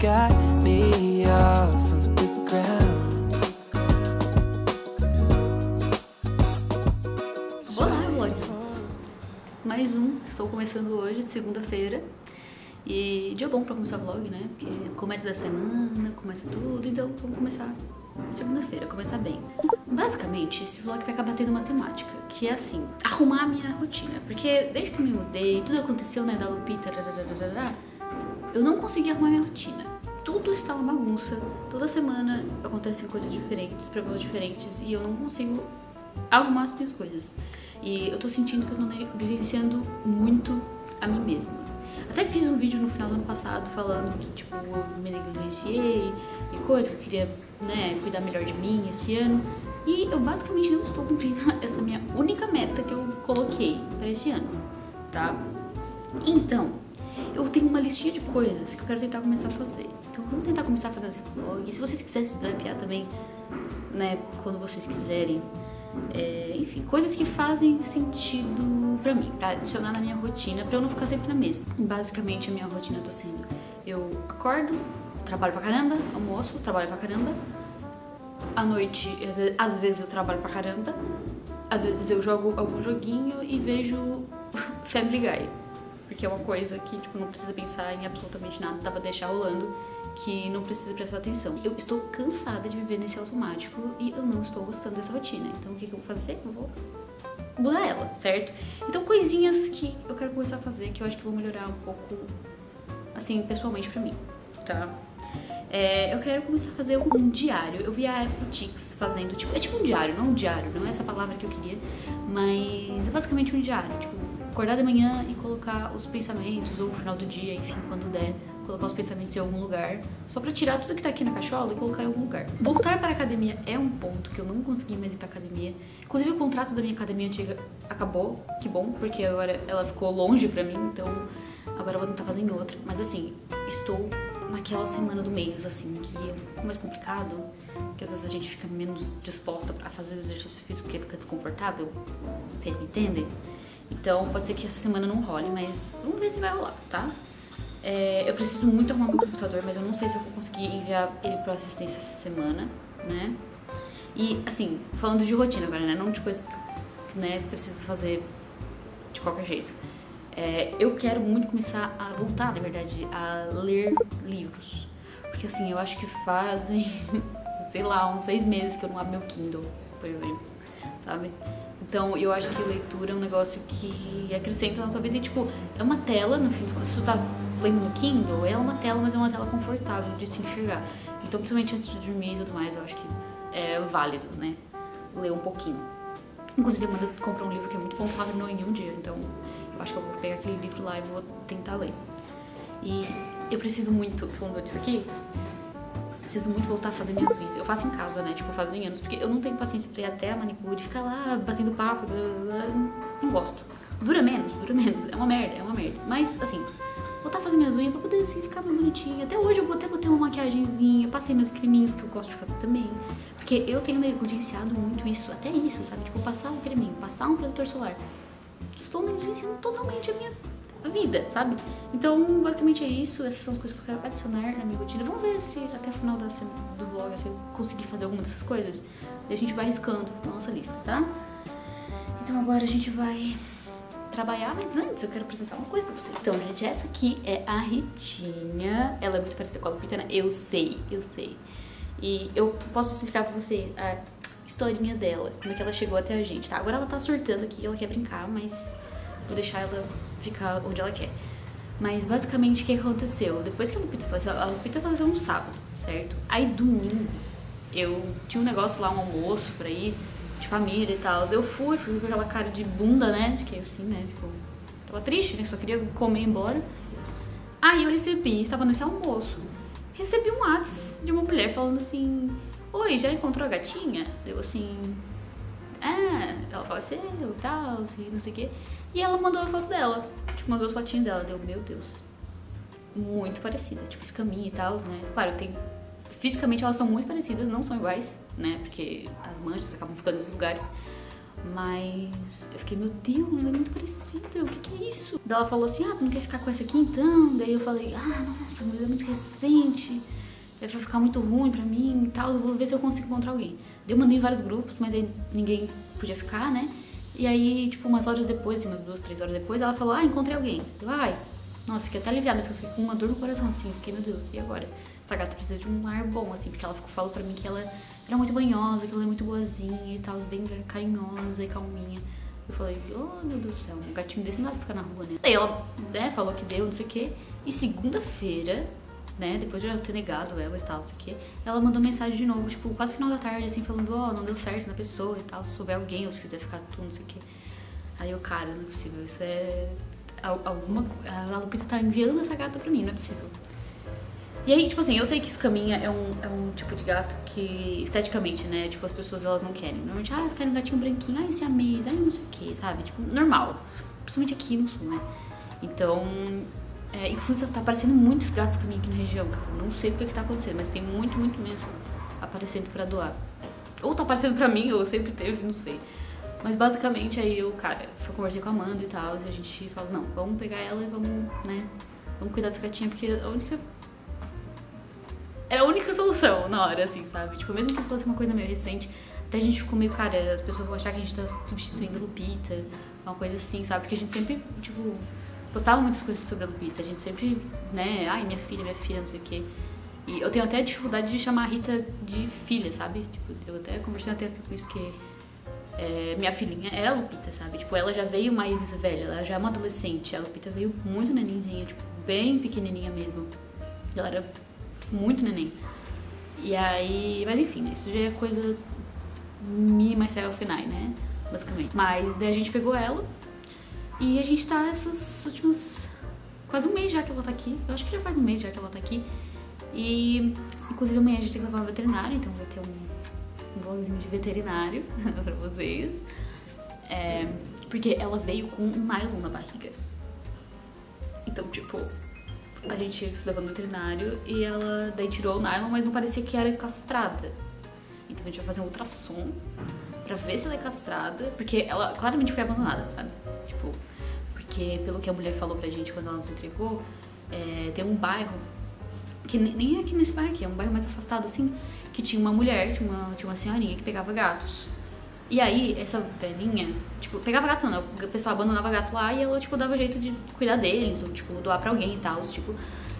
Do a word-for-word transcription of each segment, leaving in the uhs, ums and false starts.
got me off of the ground. Olá, vlog! Mais um, estou começando hoje, segunda-feira. E dia bom pra começar o vlog, né? Porque começa da semana, começa tudo, então vamos começar segunda-feira, começar bem. Basicamente, esse vlog vai acabar tendo uma temática, que é assim, arrumar a minha rotina. Porque desde que eu me mudei, tudo aconteceu, né, da Lupita, eu não consegui arrumar minha rotina. Tudo está uma bagunça, toda semana acontecem coisas diferentes, problemas diferentes, e eu não consigo arrumar as minhas coisas. E eu tô sentindo que eu tô negligenciando muito a mim mesma. Até fiz um vídeo no final do ano passado falando que, tipo, eu me negligenciei e coisa, que eu queria, né, cuidar melhor de mim esse ano. E eu basicamente não estou cumprindo essa minha única meta que eu coloquei para esse ano, tá? Então, eu tenho uma listinha de coisas que eu quero tentar começar a fazer. Então, vamos tentar começar a fazer esse vlog. E se vocês quiserem se desafiar também, né, quando vocês quiserem, é, enfim, coisas que fazem sentido pra mim, pra adicionar na minha rotina, pra eu não ficar sempre na mesma. Basicamente, a minha rotina tá sendo: eu acordo, trabalho pra caramba, almoço, trabalho pra caramba. À noite, às vezes eu trabalho pra caramba, às vezes eu jogo algum joguinho e vejo Family Guy, porque é uma coisa que, tipo, não precisa pensar em absolutamente nada, dá pra deixar rolando, que não precisa prestar atenção. Eu estou cansada de viver nesse automático e eu não estou gostando dessa rotina. Então o que, que eu vou fazer? Eu vou mudar ela, certo? Então coisinhas que eu quero começar a fazer, que eu acho que vão melhorar um pouco, assim, pessoalmente pra mim, tá? É, eu quero começar a fazer um diário. Eu vi a Apple Tix fazendo, tipo, é tipo um diário, não um diário, não é essa palavra que eu queria, mas é basicamente um diário, tipo, acordar de manhã e colocar os pensamentos, ou no final do dia, enfim, quando der, colocar os pensamentos em algum lugar, só pra tirar tudo que tá aqui na cachola e colocar em algum lugar. Voltar para a academia é um ponto que eu não consegui mais ir pra academia. Inclusive o contrato da minha academia antiga acabou, que bom, porque agora ela ficou longe pra mim, então agora eu vou tentar fazer em outra. Mas assim, estou naquela semana do mês, assim, que é um pouco mais complicado, que às vezes a gente fica menos disposta a fazer exercício físico porque fica desconfortável, vocês me entendem? Então pode ser que essa semana não role, mas vamos ver se vai rolar, tá? É, eu preciso muito arrumar meu computador, mas eu não sei se eu vou conseguir enviar ele para assistência essa semana, né? E, assim, falando de rotina agora, né? Não de coisas que, né, preciso fazer de qualquer jeito. É, eu quero muito começar a voltar, na verdade, a ler livros. Porque, assim, eu acho que fazem, sei lá, uns seis meses que eu não abro meu Kindle, por exemplo, sabe? Então, eu acho que leitura é um negócio que acrescenta na tua vida e, tipo, é uma tela, no fim, se tu tá lendo no Kindle, é uma tela, mas é uma tela confortável de se enxergar. Então, principalmente antes de dormir e tudo mais, eu acho que é válido, né, ler um pouquinho. Inclusive, a Amanda comprou um livro que é muito bom, que ela terminou em um dia, então eu acho que eu vou pegar aquele livro lá e vou tentar ler. E eu preciso muito, falando disso aqui, preciso muito voltar a fazer minhas unhas. Eu faço em casa, né, tipo, faz anos, porque eu não tenho paciência pra ir até a manicure e ficar lá batendo papo, blá, blá, blá. Não gosto. Dura menos, dura menos, é uma merda, é uma merda. Mas, assim, voltar a fazer minhas unhas pra poder, assim, ficar mais bonitinha. Até hoje eu até botei uma maquiagemzinha, passei meus creminhos que eu gosto de fazer também. Porque eu tenho negligenciado muito isso, até isso, sabe? Tipo, passar um creminho, passar um protetor solar. Estou negligenciando totalmente a minha vida, sabe? Então, basicamente é isso. Essas são as coisas que eu quero adicionar na minha rotina. Vamos ver se até o final da semana, do vlog, se eu conseguir fazer alguma dessas coisas. E a gente vai riscando na nossa lista, tá? Então agora a gente vai trabalhar, mas antes eu quero apresentar uma coisa pra vocês. Então, gente, essa aqui é a Ritinha. Ela é muito parecida com a Lupita, né? Eu sei, eu sei. E eu posso explicar pra vocês a historinha dela, como é que ela chegou até a gente, tá? Agora ela tá surtando aqui, ela quer brincar, mas vou deixar ela ficar onde ela quer. Mas basicamente o que aconteceu? Depois que a Lupita faleceu, a Lupita faleceu no sábado, certo? Aí domingo eu tinha um negócio lá, um almoço pra ir, de família e tal. Eu fui, fui com aquela cara de bunda, né? Fiquei assim, né? Tipo, tava triste, né? Só queria comer e ir embora. Aí eu recebi, estava nesse almoço, recebi um WhatsApp de uma mulher falando assim: oi, já encontrou a gatinha? Deu assim, ah, ela faleceu e tal, e não sei o quê. E ela mandou a foto dela, tipo, umas duas fotinhas dela. Deu, meu Deus, muito parecida, tipo, escaminha e tal, né? Claro, tem, fisicamente elas são muito parecidas, não são iguais, né? Porque as manchas acabam ficando nos lugares. Mas eu fiquei, meu Deus, é muito parecido, o que que é isso? Daí ela falou assim, ah, tu não quer ficar com essa aqui então? Daí eu falei, ah, nossa, mas é muito recente, vai ficar muito ruim pra mim e tal, eu vou ver se eu consigo encontrar alguém. Daí eu mandei em vários grupos, mas aí ninguém podia ficar, né? E aí, tipo, umas horas depois, assim, umas duas, três horas depois, ela falou, ah, encontrei alguém. Eu, ai, nossa, fiquei até aliviada, porque eu fiquei com uma dor no coração, assim, eu fiquei, meu Deus, e agora? Essa gata precisa de um ar bom, assim, porque ela ficou, falou pra mim que ela era muito banhosa, que ela é muito boazinha e tal, bem carinhosa e calminha. Eu falei, oh, meu Deus do céu, um gatinho desse não dá pra ficar na rua, né? Daí ela, né, falou que deu, não sei o quê, e segunda-feira, né, depois de eu ter negado ela e tal, não sei o quê, ela mandou mensagem de novo, tipo, quase final da tarde, assim, falando, ó, oh, não deu certo na pessoa e tal, se souber alguém ou se quiser ficar tu, não sei o quê. Aí eu, cara, não é possível, isso é... alguma... a Lupita tá enviando essa gata pra mim, não é possível. E aí, tipo assim, eu sei que escaminha é um, é um tipo de gato que, esteticamente, né, tipo, as pessoas, elas não querem. Normalmente, ah, elas querem um gatinho branquinho, ah, esse amês, ah, não sei o que, sabe? Tipo, normal. Principalmente aqui no sul, né? Então, é, isso tá aparecendo muitos gatos escaminha aqui na região, cara. Não sei o que que tá acontecendo, mas tem muito, muito mesmo aparecendo pra doar. Ou tá aparecendo pra mim, ou sempre teve, não sei. Mas basicamente, aí eu, cara, eu conversei com a Amanda e tal, e a gente falou, não, vamos pegar ela e vamos, né, vamos cuidar dessa gatinha, porque a única... era a única solução na hora, assim, sabe? Tipo, mesmo que fosse uma coisa meio recente, até a gente ficou meio, cara, as pessoas vão achar que a gente tá substituindo a Lupita, uma coisa assim, sabe? Porque a gente sempre, tipo, postava muitas coisas sobre a Lupita, a gente sempre, né, ai, minha filha, minha filha, não sei o quê. E eu tenho até dificuldade de chamar a Rita de filha, sabe? Tipo, eu até conversei até com isso, porque é, minha filhinha era a Lupita, sabe? Tipo, ela já veio mais velha, ela já é uma adolescente, a Lupita veio muito nenenzinha, tipo, bem pequenininha mesmo. Ela era muito neném. E aí, mas enfim, né, isso já é coisa me, myself and I, né, basicamente. Mas daí a gente pegou ela e a gente tá essas últimas, quase um mês já que ela tá aqui. Eu acho que já faz um mês já que ela tá aqui. E, inclusive, amanhã a gente tem que levar uma veterinária, então vai ter um, um vlogzinho de veterinário pra vocês. É, porque ela veio com um nylon na barriga. Então, tipo, a gente levou no veterinário e ela daí tirou o nylon, mas não parecia que era castrada. Então a gente vai fazer um ultrassom pra ver se ela é castrada, porque ela claramente foi abandonada, sabe? Tipo, porque pelo que a mulher falou pra gente quando ela nos entregou, é, tem um bairro, que nem é aqui nesse bairro aqui, é um bairro mais afastado assim, que tinha uma mulher, tinha uma, tinha uma senhorinha que pegava gatos. E aí, essa velhinha, tipo, pegava gato não, o pessoal abandonava gato lá e ela, tipo, dava jeito de cuidar deles, ou, tipo, doar pra alguém e tal, tipo.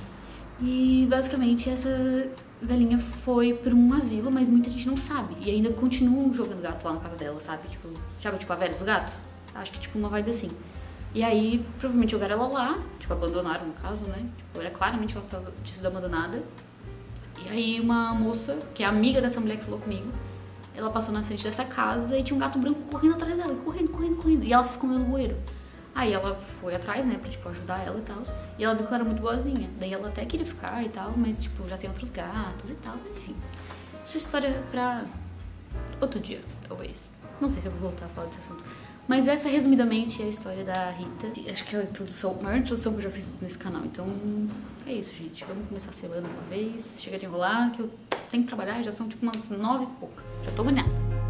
E, basicamente, essa velhinha foi pra um asilo, mas muita gente não sabe. E ainda continuam jogando gato lá na casa dela, sabe? Tipo, sabe, tipo, a velha dos gatos? Acho que, tipo, uma vibe assim. E aí, provavelmente jogaram ela lá, tipo, abandonaram no caso, né? Tipo, era claramente que ela tava, tinha sido abandonada. E aí, uma moça, que é amiga dessa mulher que falou comigo, ela passou na frente dessa casa e tinha um gato branco correndo atrás dela, correndo, correndo, correndo. E ela se escondeu no bueiro. Aí ela foi atrás, né, pra, tipo, ajudar ela e tal. E ela viu que ela era muito boazinha. Daí ela até queria ficar e tal, mas, tipo, já tem outros gatos e tal. Mas, enfim, isso é história pra outro dia, talvez. Não sei se eu vou voltar a falar desse assunto. Mas essa, resumidamente, é a história da Rita. Acho que é a introdução, a maior introdução que eu já fiz nesse canal. Então, é isso, gente. Vamos começar a semana uma vez. Chega de enrolar, que eu tenho que trabalhar. Já são, tipo, umas nove e pouca. Já tô agoniada.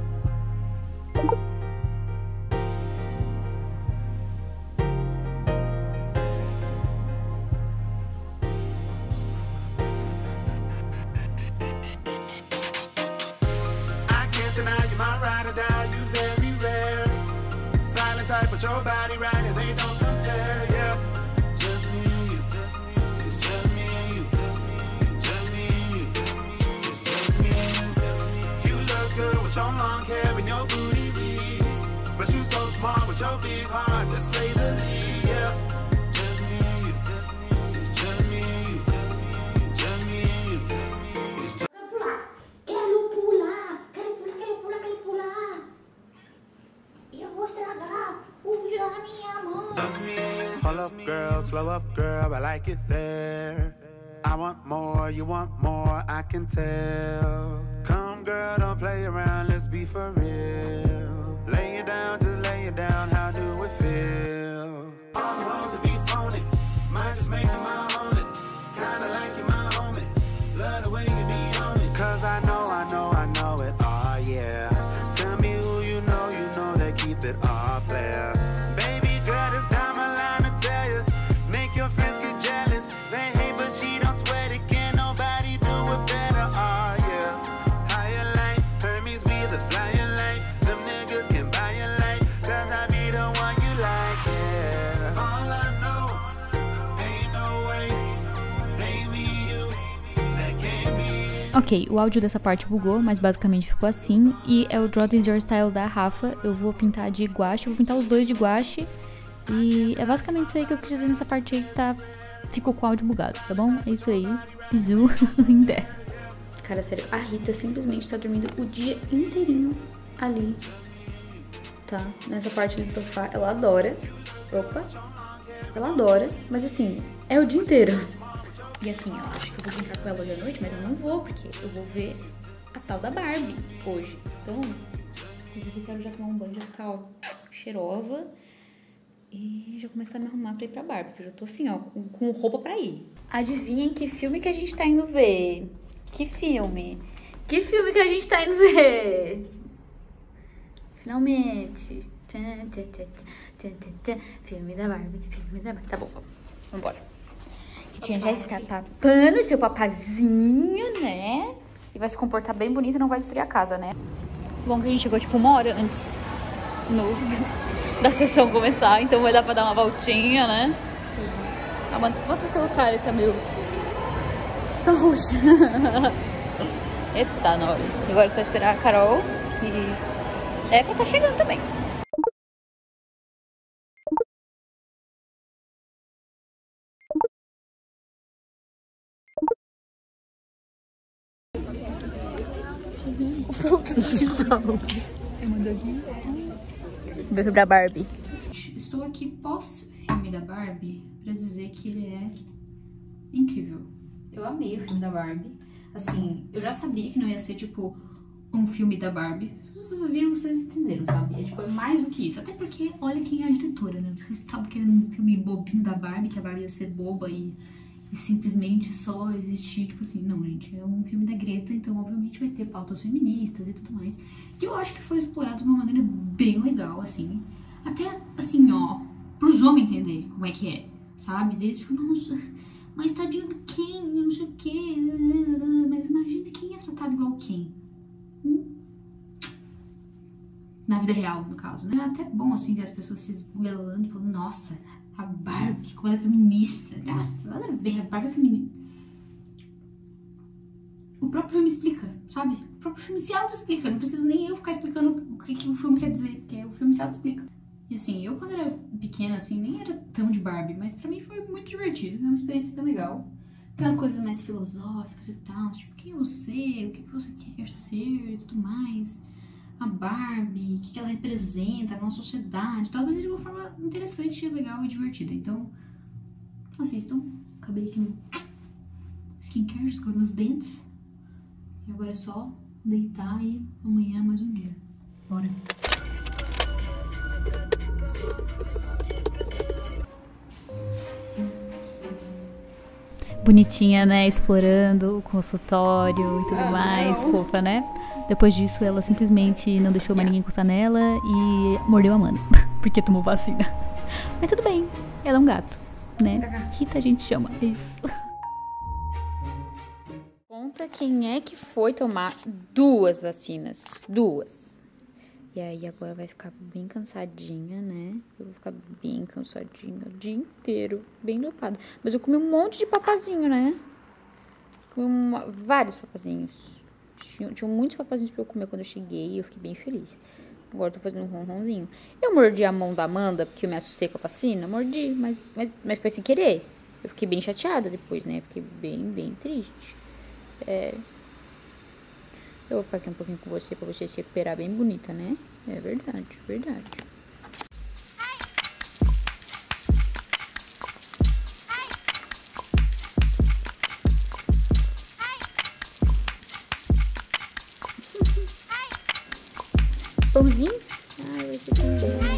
But your body right and they don't compare, yeah. Just me and you, it's just me and you, just me and you, it's just me and you. You look good with your long hair and your booty weed, but you so smart with your big heart, to say the least, yeah. Just me and you, it's just me and you, just me and you. It's just... Quero pular, quero pular, quero pular, quero pular. E eu vou estragar o vídeo da minha mãe. Hold up, girl, slow up, girl, I like it there. I want more, you want more, I can tell. Come, girl, don't play around, let's be for real. Lay it down, just lay it down, how do it feel? All hoes to be phony, might just make them my only. Kinda like you, my homie, love the way you be on it. Ok, o áudio dessa parte bugou, mas basicamente ficou assim. E é o Draw This Your Style da Rafa. Eu vou pintar de guache, eu vou pintar os dois de guache. E é basicamente isso aí que eu quis dizer nessa parte aí que tá... ficou com o áudio bugado, tá bom? É isso aí. Bisu em dez. Cara, sério, a Rita simplesmente tá dormindo o dia inteirinho ali. Tá? Nessa parte ali do sofá. Ela adora. Opa. Ela adora. Mas assim, é o dia inteiro. E assim, eu acho que eu vou brincar com ela hoje à noite, mas eu não vou, porque eu vou ver a tal da Barbie hoje. Então, inclusive eu quero já tomar um banho, já ficar, ó, cheirosa. E já começar a me arrumar pra ir pra Barbie, porque eu já tô assim, ó, com, com roupa pra ir. Adivinhem que filme que a gente tá indo ver? Que filme? Que filme que a gente tá indo ver? Finalmente. Filme da Barbie, filme da Barbie. Tá bom, vambora. Tia já está papando seu papazinho, né? E vai se comportar bem bonito e não vai destruir a casa, né? Bom que a gente chegou tipo uma hora antes no, da sessão começar, então vai dar pra dar uma voltinha, né? Sim. Amanda, mostra o teu cara, ele tá meio... tá roxa. Eita, nós. Agora é só esperar a Carol e... é pra tá chegando também. Beijo da Barbie. Estou aqui pós filme da Barbie pra dizer que ele é incrível. Eu amei o filme da Barbie. Assim, eu já sabia que não ia ser tipo um filme da Barbie. Se vocês viram, vocês entenderam, sabe? É tipo, é mais do que isso. Até porque olha quem é a diretora, né? Vocês estavam querendo um filme bobinho da Barbie, que a Barbie ia ser boba e E simplesmente só existir, tipo assim, não, gente, é um filme da Greta, então obviamente vai ter pautas feministas e tudo mais. Que eu acho que foi explorado de uma maneira bem legal, assim. Até, assim, ó, pros homens entender como é que é, sabe? Eles ficam, nossa, mas tadinho do Ken, não sei o quê. Mas imagina quem é tratado igual Ken. Hum? Na vida real, no caso, né? É até bom, assim, ver as pessoas se esgoelando e falando, nossa, a Barbie, como ela é feminista. Nossa, nada a ver, a Barbie é feminista. O próprio filme explica, sabe? O próprio filme se auto-explica. Não preciso nem eu ficar explicando o que, que o filme quer dizer, porque o filme se auto-explica. E assim, eu quando era pequena, assim, nem era tão de Barbie, mas pra mim foi muito divertido, é uma experiência bem legal. Tem umas coisas mais filosóficas e tal, tipo, quem é você, o que, que você quer ser e tudo mais. A Barbie, o que ela representa na sociedade, talvez de uma forma interessante, legal e divertida. Então, assistam. Acabei aqui no skincare, escovei meus dentes. E agora é só deitar e amanhã é mais um dia. Bora! Bonitinha, né? Explorando o consultório e tudo ah, mais. Não. Fofa, né? Depois disso, ela simplesmente não deixou mais ninguém encostar nela e mordeu a Amanda, porque tomou vacina. Mas tudo bem, ela é um gato, né? Rita a gente chama, é isso. Conta quem é que foi tomar duas vacinas, duas. E aí agora vai ficar bem cansadinha, né? Eu vou ficar bem cansadinha o dia inteiro, bem dopada. Mas eu comi um monte de papazinho, né? Comi uma, vários papazinhos. Tinha, tinha muitos papazinhos pra eu comer quando eu cheguei e eu fiquei bem feliz. Agora eu tô fazendo um ronronzinho. Eu mordi a mão da Amanda porque eu me assustei com a vacina. Mordi, mas, mas, mas foi sem querer. Eu fiquei bem chateada depois, né? Fiquei bem, bem triste. É... Eu vou ficar aqui um pouquinho com você pra você se recuperar bem bonita, né? É verdade, verdade. Pãozinho? Ai, vai ser tão bom.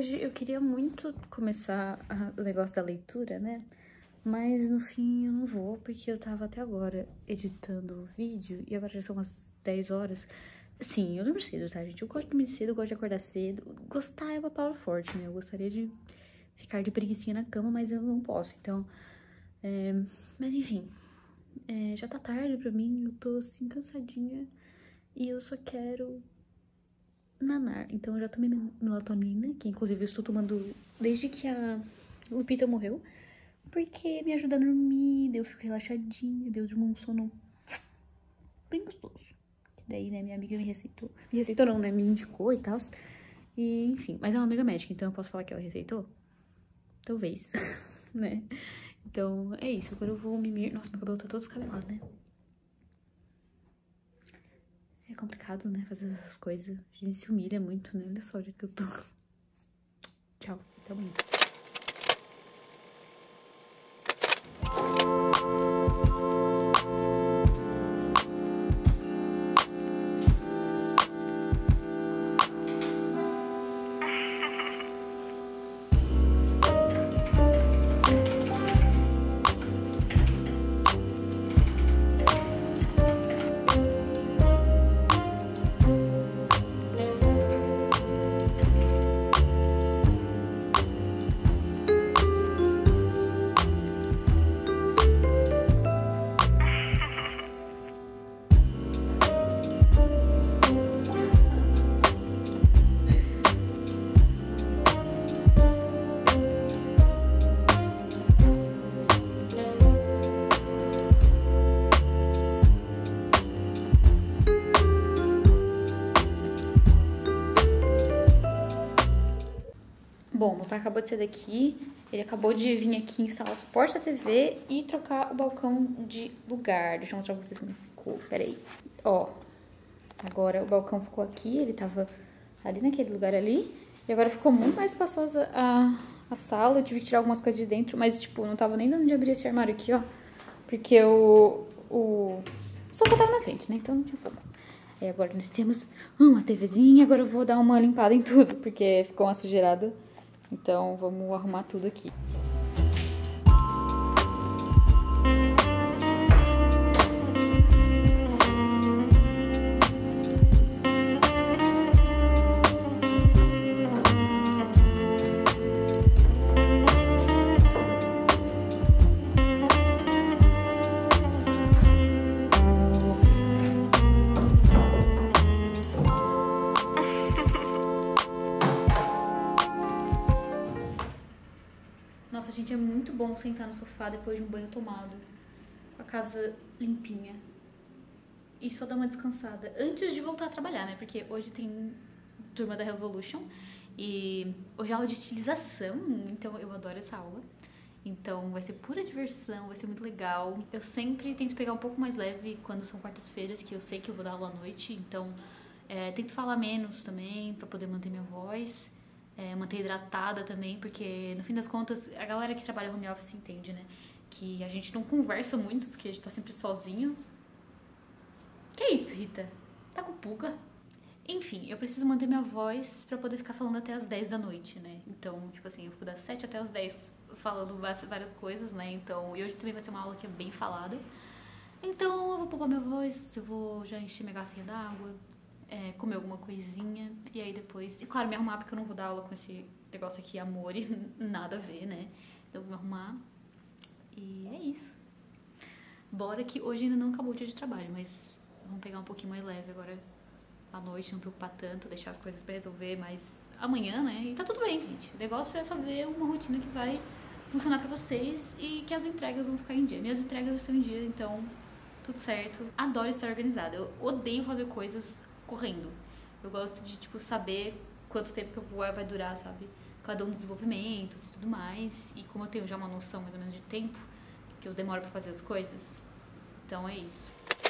hoje eu queria muito começar a, o negócio da leitura, né? Mas no fim eu não vou, porque eu tava até agora editando o vídeo e agora já são umas dez horas. Sim, eu durmo cedo, tá, gente? Eu gosto de dormir cedo, eu gosto de acordar cedo. Gostar é uma palavra forte, né? Eu gostaria de ficar de preguicinha na cama, mas eu não posso, então... É... Mas enfim, é... já tá tarde pra mim, eu tô assim cansadinha e eu só quero nanar. Então eu já tomei melatonina, que inclusive eu estou tomando desde que a Lupita morreu, porque me ajuda a dormir, eu fico relaxadinha, deu de um sono bem gostoso. Daí, né, minha amiga me receitou. Me receitou não, né, me indicou e tal. E, enfim, mas é uma amiga médica, então eu posso falar que ela receitou? Talvez, né? Então, é isso. Agora eu vou mimir. Nossa, meu cabelo tá todo descabelado, né? É complicado, né, fazer essas coisas. A gente se humilha muito, né? Olha só o jeito que eu tô. Tchau, até amanhã. Bom, meu pai acabou de sair daqui, ele acabou de vir aqui instalar o suporte da T V e trocar o balcão de lugar. Deixa eu mostrar pra vocês como ficou, peraí. Ó, agora o balcão ficou aqui, ele tava ali naquele lugar ali, e agora ficou muito mais espaçosa a, a sala. Eu tive que tirar algumas coisas de dentro, mas, tipo, não tava nem dando de abrir esse armário aqui, ó, porque o, o sofá tava na frente, né, então não tinha como. Aí agora nós temos uma TVzinha, agora eu vou dar uma limpada em tudo, porque ficou uma sujeirada. Então, vamos arrumar tudo aqui. Nossa, gente, é muito bom sentar no sofá depois de um banho tomado, com a casa limpinha, e só dar uma descansada antes de voltar a trabalhar, né? Porque hoje tem turma da Revolution e hoje é aula de estilização, então eu adoro essa aula. Então vai ser pura diversão, vai ser muito legal. Eu sempre tento pegar um pouco mais leve quando são quartas-feiras, que eu sei que eu vou dar aula à noite, então é, tento falar menos também pra poder manter minha voz. É, manter hidratada também, porque no fim das contas a galera que trabalha home office entende, né? Que a gente não conversa muito, porque a gente tá sempre sozinho. Que isso, Rita? Tá com pulga? Enfim, eu preciso manter minha voz pra poder ficar falando até as dez da noite, né? Então, tipo assim, eu fico das sete até as dez falando várias coisas, né? Então, e hoje também vai ser uma aula que é bem falada. Então, eu vou poupar minha voz, eu vou já encher minha garrafinha d'água. É, comer alguma coisinha, e aí depois... E claro, me arrumar, porque eu não vou dar aula com esse negócio aqui, amor, e nada a ver, né? Então eu vou me arrumar, e é isso. Bora que hoje ainda não acabou o dia de trabalho, mas vamos pegar um pouquinho mais leve agora à noite, não preocupar tanto, deixar as coisas pra resolver, mas amanhã, né? E tá tudo bem, gente. O negócio é fazer uma rotina que vai funcionar pra vocês e que as entregas vão ficar em dia. Minhas entregas estão em dia, então tudo certo. Adoro estar organizada. Eu odeio fazer coisas correndo. Eu gosto de, tipo, saber quanto tempo que eu vou, vai durar, sabe? Cada um dos desenvolvimentos e tudo mais. E como eu tenho já uma noção, mais ou menos, de tempo, que eu demoro pra fazer as coisas. Então é isso.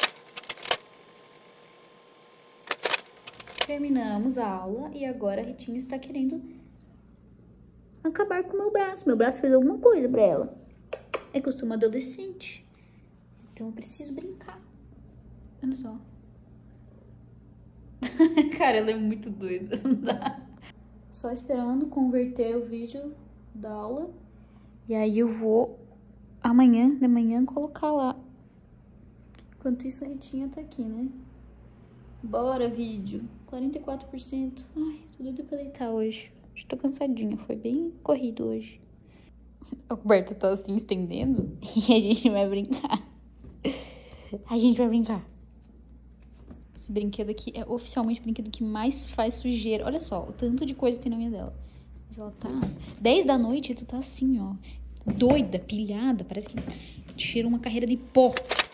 Terminamos a aula e agora a Ritinha está querendo acabar com o meu braço. Meu braço fez alguma coisa pra ela. É que eu sou uma adolescente. Então eu preciso brincar. Olha só. Cara, ela é muito doida, não dá. Só esperando converter o vídeo da aula. E aí eu vou amanhã, de manhã, colocar lá. Enquanto isso, a Ritinha tá aqui, né? Bora, vídeo. quarenta e quatro por cento. Ai, tô doida pra deitar hoje. Estou cansadinha. Foi bem corrido hoje. A coberta tá assim, estendendo. E a gente vai brincar. A gente vai brincar. Esse brinquedo aqui é oficialmente o brinquedo que mais faz sujeira. Olha só, o tanto de coisa que tem na unha dela. Mas ela tá... dez da noite, tu tá assim, ó. Doida, pilhada. Parece que cheira uma carreira de pó.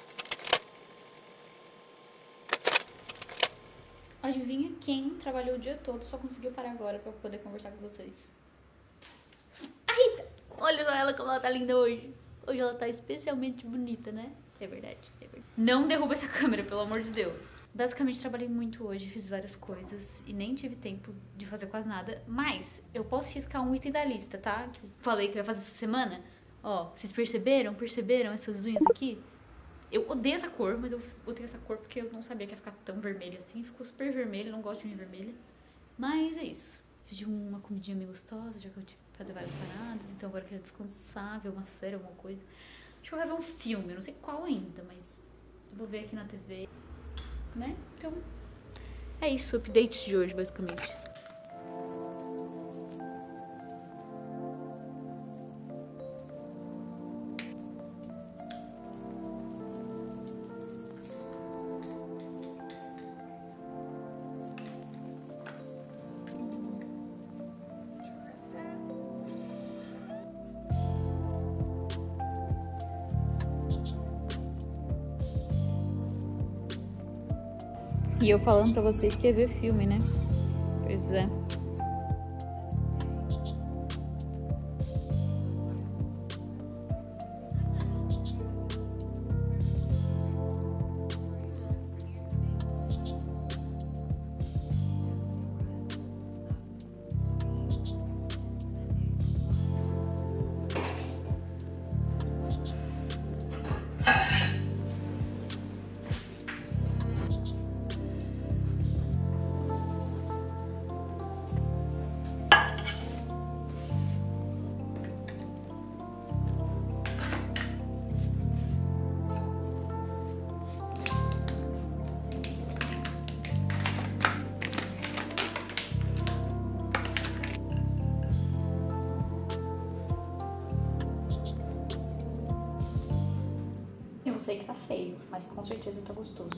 Adivinha quem trabalhou o dia todo só conseguiu parar agora pra poder conversar com vocês? A Rita! Olha ela como ela tá linda hoje. Hoje ela tá especialmente bonita, né? É verdade, é verdade. Não derruba essa câmera, pelo amor de Deus. Basicamente, trabalhei muito hoje, fiz várias coisas e nem tive tempo de fazer quase nada. Mas eu posso riscar um item da lista, tá? Que eu falei que eu ia fazer essa semana. Ó, vocês perceberam? Perceberam essas unhas aqui? Eu odeio essa cor, mas eu botei essa cor porque eu não sabia que ia ficar tão vermelha assim. Ficou super vermelha, não gosto de unha vermelha. Mas é isso. Fiz uma comidinha meio gostosa, já que eu tive que fazer várias paradas. Então agora eu quero descansar, ver uma série, alguma coisa. Acho que eu quero ver um filme, eu não sei qual ainda, mas eu vou ver aqui na T V, né? Então, é isso, o update de hoje, basicamente. E eu falando pra vocês que ia ver filme, né? Pois é. Eu sei que tá feio, mas com certeza tá gostoso.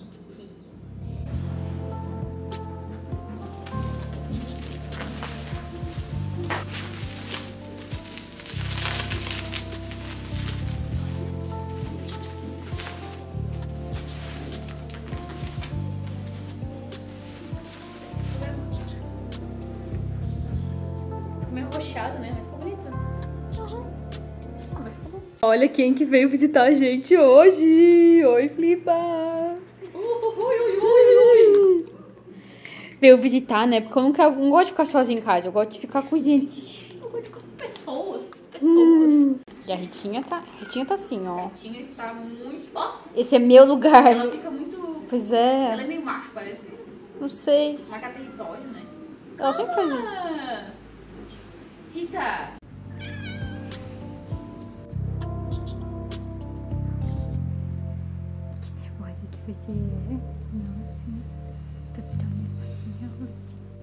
Ficou meio roxado, né? Mas ficou bonito. Uhum. Olha quem que veio visitar a gente hoje! Oi, Flipa! Ui, ui, ui, ui. Veio visitar, né? Porque eu nunca, não gosto de ficar sozinha em casa, eu gosto de ficar com gente. Eu gosto de ficar com pessoas, pessoas. Hum. E a Ritinha tá, a Ritinha tá assim, ó. A Ritinha está muito... Ó. Esse é meu lugar. Ela fica muito... Pois é. Ela é meio macho, parece. Não sei. Marcar território, né? Ela sempre faz isso. Rita! Você é? Nossa, tô tão nervosinha hoje.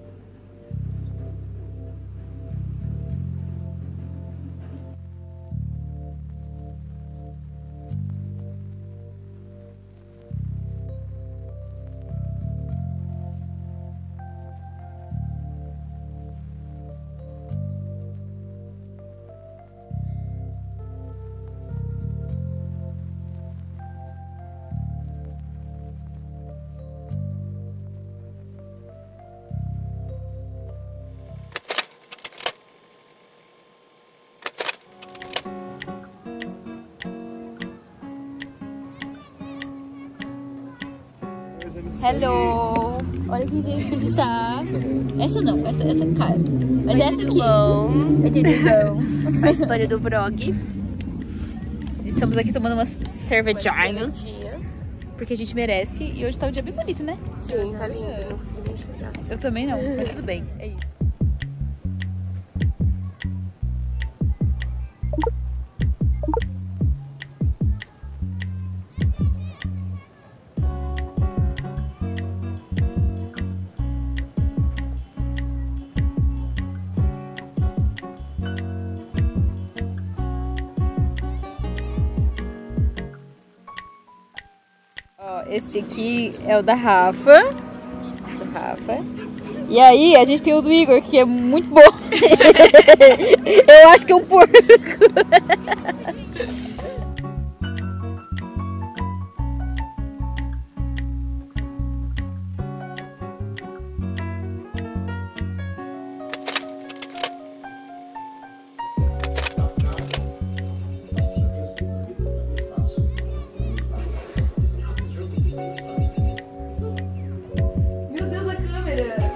Hello! Olha quem veio visitar. Essa não, essa, essa cara. Mas essa aqui. Oi, tudo bom? Participando do vlog. Estamos aqui tomando umas cervejinhas. Porque a gente merece. E hoje tá um dia bem bonito, né? Sim, tá lindo. Não consegui nem enxergar. Eu também não, mas tudo bem. É isso. esse aqui é o da Rafa. Do Rafa. E aí, a gente tem o do Igor, que é muito bom. Eu acho que é um porco. Meu Deus, a câmera!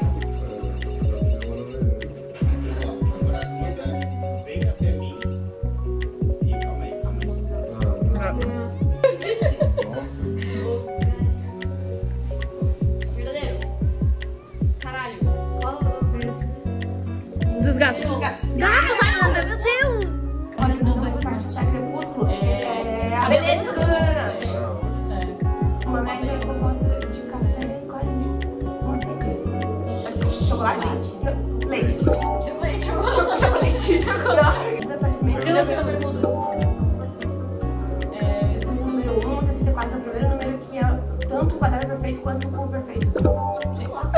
Vem até mim. E calma aí, calma aí. Nossa. Verdadeiro. Caralho. Qual o Dos gatos. gato, Rainanda, meu Deus! Olha, não vai gostar de assistir Crepúsculo. É a beleza do Ana. Uma média composta de café e manteiga. Chocolate? Leite. Leite. Chocolate. Chocolate. Desaparecimento. Eu já vi o número dois. O número um, sessenta e quatro é o primeiro número que é tanto o quadrado perfeito quanto o cubo perfeito. Sei lá.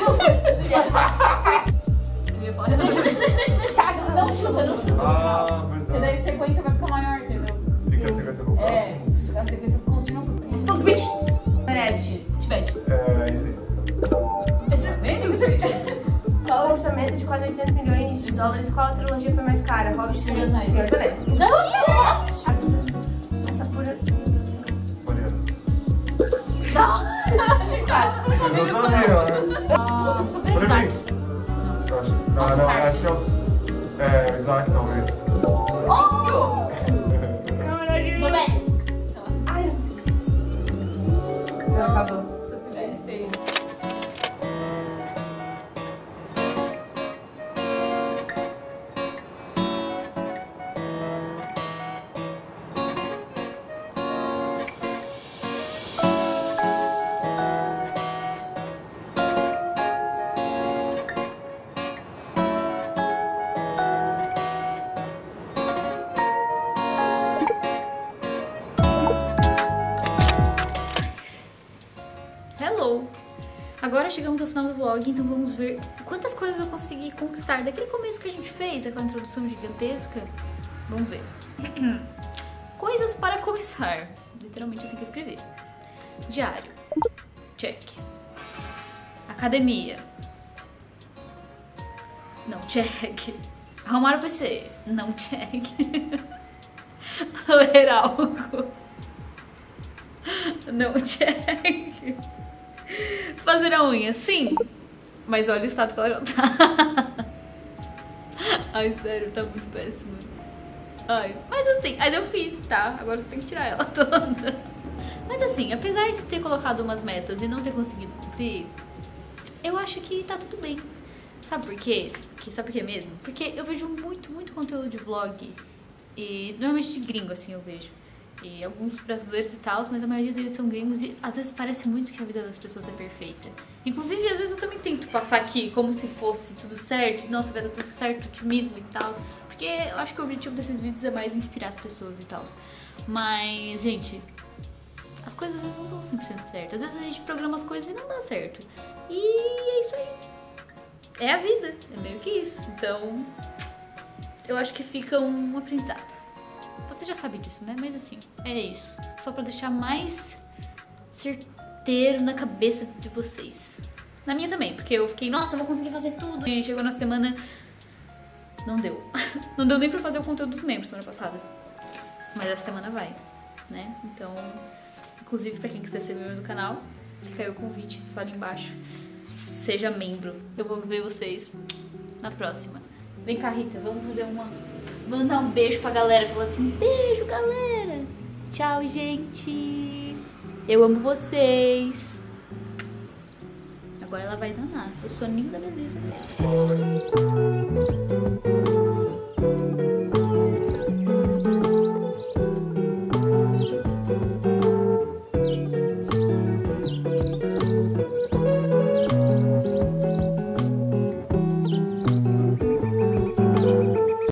Deixa, deixa, deixa, deixa, deixa. Não chuta, não chuta. Ah, Porque daí a sequência vai ficar maior, entendeu? Fica a sequência no próximo. É, a sequência continua. Todos os bichos. Everest. Tibete. É, isso aí. Exatamente o que você qual o orçamento de quase oitocentos milhões de dólares? Qual a trilogia foi mais cara? Hobbit, Senhor dos Anéis. Senhor dos Anéis. Não! Essa pura... Mariana. Quase. Mas eu sabia, né? Ah, super Por exato. mim. Eu acho- Não, não, acho que é o... É, o Isaac, talvez. Bebê. Ai, eu não sei. Não, acabou. É, feio. Hello! Agora chegamos ao final do vlog, então vamos ver quantas coisas eu consegui conquistar daquele começo que a gente fez, aquela introdução gigantesca. Vamos ver. Coisas para começar. Literalmente assim que eu escrevi. Diário. Check. Academia. Não, check. Arrumar o P C. Não, check. Ler algo. Não, check. Fazer a unha, sim. Mas olha o estado que ela já tá. Ai, sério, tá muito péssimo. Ai, mas assim, mas eu fiz, tá? Agora você tem que tirar ela toda. Mas assim, apesar de ter colocado umas metas e não ter conseguido cumprir, eu acho que tá tudo bem. Sabe por quê? Sabe por quê mesmo? Porque eu vejo muito, muito conteúdo de vlog. E normalmente de gringo, assim, eu vejo. E alguns brasileiros e tal, mas a maioria deles são gringos e às vezes parece muito que a vida das pessoas é perfeita. Inclusive, às vezes eu também tento passar aqui como se fosse tudo certo, nossa, vai dar tudo certo, otimismo e tal. Porque eu acho que o objetivo desses vídeos é mais inspirar as pessoas e tal. Mas, gente, as coisas às vezes não dão cem por cento certo. Às vezes a gente programa as coisas e não dá certo. E é isso aí. É a vida, é meio que isso. Então, eu acho que fica um aprendizado. Você já sabe disso, né? Mas assim, é isso. Só pra deixar mais certeiro na cabeça de vocês. Na minha também, porque eu fiquei, nossa, eu vou conseguir fazer tudo. E chegou na semana, não deu. Não deu nem pra fazer o conteúdo dos membros semana passada. Mas essa semana vai, né? Então, inclusive pra quem quiser ser membro do canal, fica aí o convite, só ali embaixo. Seja membro. Eu vou ver vocês na próxima. Vem cá, Rita, vamos fazer uma... Vamos dar um beijo pra galera. Falar assim, beijo, galera. Tchau, gente. Eu amo vocês. Agora ela vai danar. Eu sou a Ninda Beleza.